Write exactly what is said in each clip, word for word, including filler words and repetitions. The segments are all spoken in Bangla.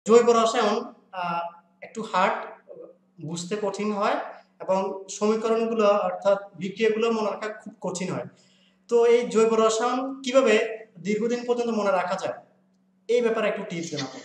জৈব রসায়ন আহ, একটু হার্ড, বুঝতে কঠিন হয় এবং সমীকরণগুলো অর্থাৎ বিক্রিয়াগুলো মনে রাখা খুব কঠিন হয়। তো এই জৈব রসায়ন কিভাবে দীর্ঘদিন পর্যন্ত মনে রাখা যায়, এই ব্যাপারে একটু টিপস দেন আপনি।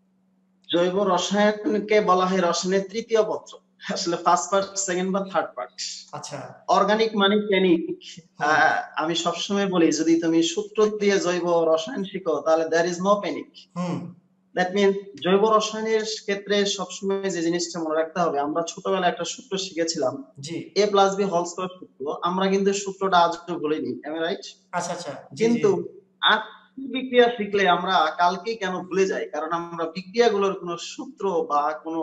জৈব রসায়নকে বলা হয় রসায়নের তৃতীয় পত্র, আসলে ফার্স্ট পার্ট, সেকেন্ড বা থার্ড পার্ট। আচ্ছা। অর্গানিক মানে প্যানিক। হুম। আমি সবসময় বলি, যদি তুমি সূত্র দিয়ে জৈব রসায়ন শিখো তাহলে দ্যার ইজ নো প্যানিক। হুম। দ্যাট মিনস জৈব রসায়নের ক্ষেত্রে সবসময় যে জিনিসটা মনে রাখতে হবে, আমরা ছোটবেলায় একটা সূত্র শিখেছিলাম, জি। A plus b whole square সূত্র। আমরা কিন্তু সূত্রটা আজও ভুলিনি, এম আই রাইট? আচ্ছা আচ্ছা। জি জি। কিন্তু আজকে বিক্রিয়া শিখলে আমরা কালকেই কেন ভুলে যাই? কারণ আমরা বিক্রিয়াগুলোর কোনো সূত্র বা কোনো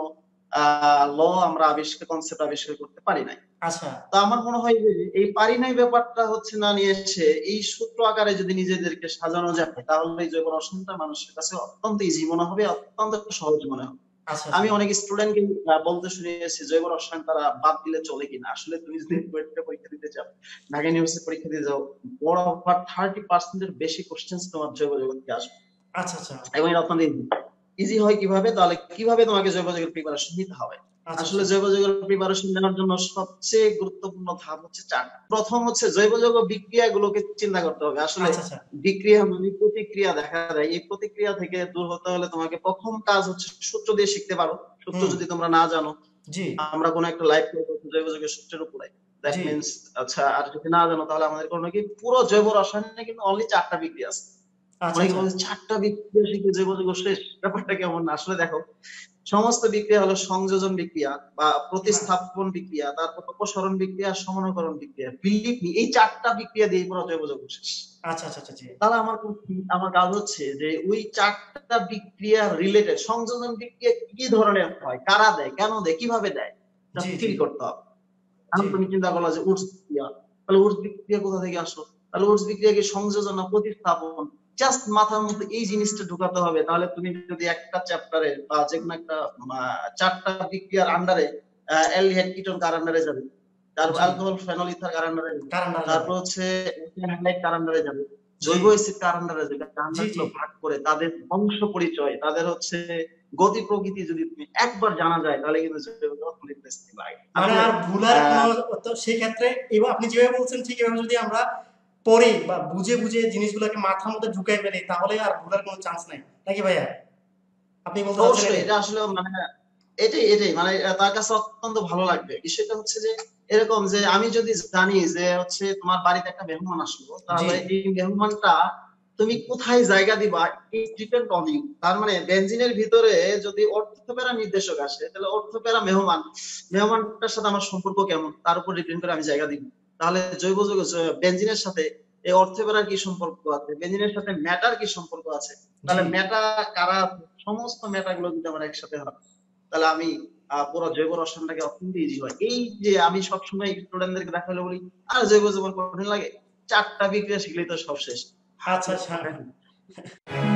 আহ ল আমরা আবিষ্কার, কনসেপ্ট আবিষ্কার করতে পারি নাই। আচ্ছা। তো আমার মনে হয় যে এই পারি নাই ব্যাপারটা হচ্ছে না নিয়ে এসে এই সূত্র আকারে যদি নিজেদেরকে সাজানো যায়, তাহলে এই জৈব রসায়নটা মানুষের কাছে অত্যন্ত ইজি মনে হবে, অত্যন্ত সহজ মনে হবে। আচ্ছা আমি আচ্ছা। অনেক স্টুডেন্টকে বলতে শুনেছি জৈব রসায়ন তারা বাদ দিলে চলে কিনা। আসলে তুমি যদি বুয়েটে পরীক্ষা দিতে যাও, ঢাকা ইউনিভার্সিটি পরীক্ষা দিতে যাও, বড় ওভার থার্টি পার্সেন্ট এর বেশি কোশ্চেন্স তোমার জৈব জগৎ থেকে আসবে। আচ্ছা আচ্ছা। এবং এটা অত্যন্ত ইজি। ইজি হয় কিভাবে? তাহলে কিভাবে তোমাকে জৈব জগতের প্রিপারেশন নিতে হবে। আচ্ছা আসলে আচ্ছা। জৈব যৌগের প্রিপারেশন নেওয়ার জন্য সবচেয়ে গুরুত্বপূর্ণ ধাপ হচ্ছে চারটা। প্রথম হচ্ছে জৈব যৌগ বিক্রিয়াগুলোকে চিন্তা করতে হবে। আসলে আচ্ছা আচ্ছা। বিক্রিয়া মানে প্রতিক্রিয়া দেখা যায়। এই প্রতিক্রিয়া থেকে দূর হতে হলে তোমাকে প্রথম কাজ হচ্ছে সূত্র দিয়ে শিখতে পারো। সূত্র হুম। যদি তোমরা না জানো, জি আমরা কোনো একটা লাইভ করবো জৈব যৌগের সূত্রের উপরে। That G. মিনস আচ্ছা, আর যদি না জানো তাহলে আমাদের কোনো কি পুরো জৈব রসায়নে কিন্তু অনলি চারটা বিক্রিয়া আছে। আচ্ছা অনেকে আচ্ছা। বলে চারটা বিক্রিয়া শিখে জৈব যৌগ শেষ, ব্যাপারটা কেমন না? আসলে দেখো, সমস্ত বিক্রিয়া হলো সংযোজন বিক্রিয়া বা হ্যাঁ। প্রতিস্থাপন বিক্রিয়া, তারপর অপসরণ বিক্রিয়া, সমনকরণ বিক্রিয়া। বিলিভ মি, এই চারটা বিক্রিয়া দিয়ে পুরো জৈব যৌগ শেষ। আচ্ছা আচ্ছা আচ্ছা। জি। তাহলে আমার আমার কাজ হচ্ছে যে ওই চারটা বিক্রিয়া রিলেটেড সংযোজন বিক্রিয়া কি ধরনের হয়, কারা দেয়, কেন দেয়, কিভাবে দেয়, তা জি জি। ফিল করতে হবে। জি। এখন তুমি চিন্তা করলা যে উৎস বিক্রিয়া, তাহলে উৎস বিক্রিয়া কোথা থেকে আসলো? তাহলে উৎস বিক্রিয়া কি সংযোজন না প্রতিস্থাপন? জাস্ট মাথার মধ্যে এই জিনিসটা ঢুকাতে হবে। তাহলে তুমি যদি একটা চ্যাপ্টারে বা যে কোনো একটা চারটা বিক্রিয়ার আন্ডারে অ্যালডিহাইড কিটোন কার আন্ডারে যাবে, তারপর জি। অ্যালকোহল ফেনল ইথার কার আন্ডারে যাবে, কারণ না যাবে। তারপর হচ্ছে অ্যালডিহাইড কার আন্ডারে যাবে, জি জৈব অ্যাসিড কার আন্ডারে যাবে। জি জি। আন্ডারগুলো ভাগ করে তাদের বংশ পরিচয়, তাদের হচ্ছে গতি প্রকৃতি যদি তুমি একবার জানা যায়, তাহলে কিন্তু জৈব যৌগ অনেক ইন্টারেস্টিং লাগে। মানে আসলে আর ভুলার আহ কোনো, তো সেই ক্ষেত্রে এবার আপনি যেভাবে বলছেন ঠিক এভাবে যদি আমরা পড়ি বা বুঝে বুঝে জিনিসগুলোকে মাথার মধ্যে ঢুকাই ফেলি, তাহলে আর ভুলার কোনো চান্স নাই, নাকি ভাইয়া? আপনি বলতে চাচ্ছেন অবশ্যই এটাই? এটা আসলে মানে এটাই এটাই মানে তার কাছে অত্যন্ত ভালো লাগবে। বিষয়টা হচ্ছে যে এরকম যে আমি যদি জানি যে হচ্ছে তোমার বাড়িতে একটা মেহমান আসলো, জি তাহলে এই মেহমানটা তুমি কোথায় জায়গা দিবা, ইট ডিপেন্ড অন ইউ। তার মানে বেনজিনের ভিতরে যদি অর্থোপেরা নির্দেশক আসে, তাহলে অর্থোপেরা মেহমান, মেহমানটার সাথে আমার সম্পর্ক কেমন তার উপর ডিপেন্ড করে আমি জায়গা দিব। তাহলে জৈব যৌগ বেনজিনের সাথে এই অর্থোপেরার কি সম্পর্ক আছে, বেনজিনের সাথে ম্যাটার কি সম্পর্ক আছে, জি। তাহলে মেটা কারা, সমস্ত মেটা গুলো যদি আমার একসাথে হয়, তাহলে আমি আহ, পুরো জৈব রসায়নটাকে অত্যন্ত ইজি হয়। এই যে আমি সবসময় স্টুডেন্টদেরকে দেখালে বলি, আর জৈব জীবন কঠিন লাগে, চারটা বিক্রিয়া শিখলেই তো সব শেষ। আচ্ছা আচ্ছা।